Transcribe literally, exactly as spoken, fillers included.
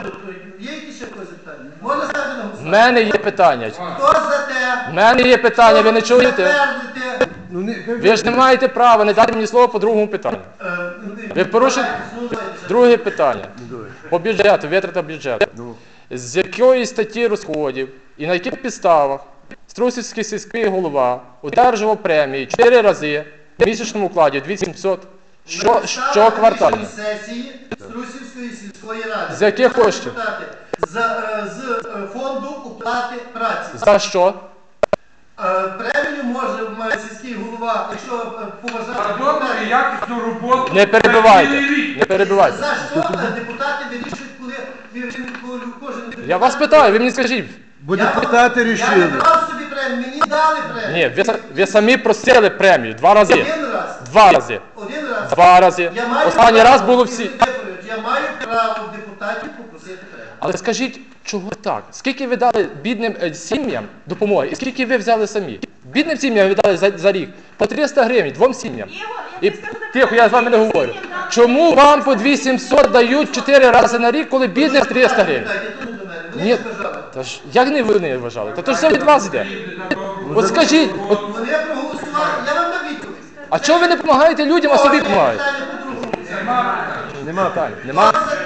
Є якісь ще якось запитання? Можна ставити на голосування? В мене є питання. Хто за те? В мене є питання, ви не чуєте? Затвердити. Ви ж не маєте права не дати мені слово по другому питанню. Ви порушуєте друге питання. По бюджету, витрата бюджету. З якої статті розходів і на яких підставах Струсівський сільський голова одержував премії чотири рази в місячному укладі дві тисячі сімсот що, щоквартально. Сесії Струсівської сільської ради. З яких коштів? З, з фонду оплати праці. За що? Премію може сільський голова, якщо поважати... Добре, якісну роботу. Не перебивайте, не перебивайте. За що депутати вирішують, коли він кожен... Я вас питаю, ви мені скажіть. Бо депутати Я не рішили. брав собі премію, мені дали премію. Ні, ви, ви самі просили премію два рази. Один раз. Два рази. Один раз. Два рази. Я маю Останній право, раз було всі. Я маю право депутатів попросити премію. Але скажіть, чого так? Скільки ви дали бідним е, сім'ям допомоги і скільки ви взяли самі? Бідним сім'ям ви дали за, за рік по триста гривень, двом сім'ям. І, тихо, я з вами не говорю. Чому вам по дві тисячі сімсот дають чотири рази на рік, коли бідним триста гривень? Ні, та ж, як не вони вважали? Та то ж все від вас йде. От скажіть, от, Вони проголосували, я вам дам відповідь. а чого ви не допомагаєте людям, а собі допомагаєте? Питання по другому. Нема питань. Нема? Хто за